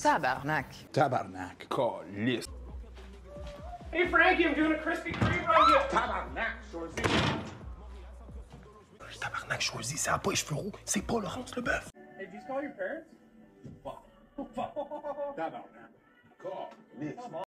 Tabarnak. Tabarnak. Calisse. Hey, Frankie, I'm doing a Krispy Kreme run here. Tabarnak, Shoresy. Tabarnak, Shoresy, ça a pas les cheveux roux. C'est pas Laurence Leboeuf. Hey, did you call your parents? Tabarnak. Calisse.